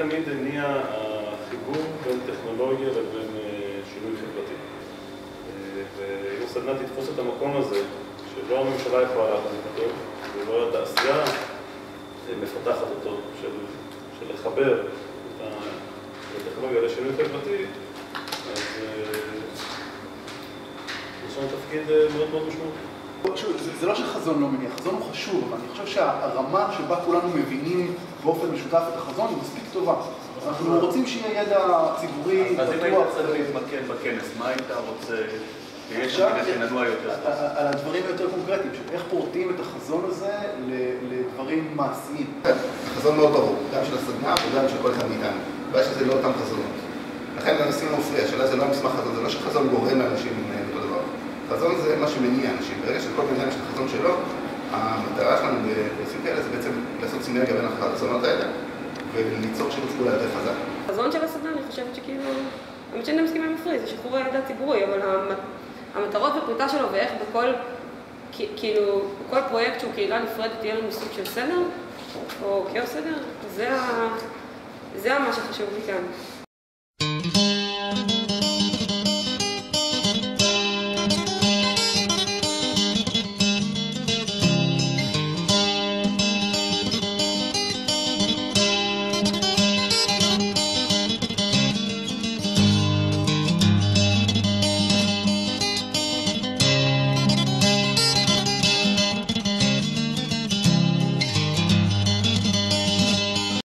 תמיד הניע החיבור בין טכנולוגיה לבין שינוי חברתי. ואם הסדנה תתפוס את המקום הזה, שלא הממשלה יכולה להחזיק אותו, ולא התעשייה מפתחת אותו, של לחבר את הטכנולוגיה לשינוי חברתי, אז יש לנו תפקיד מאוד מאוד משמעותי. זה לא שחזון לא מניע, חזון הוא חשוב, אבל אני חושב שהרמה שבה כולנו מבינים באופן משותף את החזון היא מספיק טובה. אנחנו רוצים שיהיה ידע ציבורי פתוח. אז אם היית צריך להתמקד בכנס, מה היית רוצה שיש שם שננוע יותר? על הדברים היותר קונקרטיים, איך פורטים את החזון הזה לדברים מעשיים. החזון מאוד ברור, גם של הסדנה וגם של כל אחד מאיתנו. הבעיה שזה לא אותם חזונות. לכן לנשים מפריע, השאלה זה לא המסמך חזון, זה לא שחזון גורם לאנשים אותו דבר. חזון זה מה שמניע אנשים. ברגע שכל בן אדם יש את החזון שלו, המטרה שלנו בנושאים כאלה זה בעצם לעשות סינרגיה בין החזונות האלה וליצור שיתוף פעולה יותר חזק. החזון של הסדנה, אני חושבת שכאילו, האמת שאני מסכימה עם מפריע, זה שחרור הידע הציבורי, אבל המטרות והפריטה שלו ואיך בכל פרויקט שהוא קהילה נפרדת תהיה לנו סוג של סדר, או כאוס סדר, זה מה שחשוב לי כאן.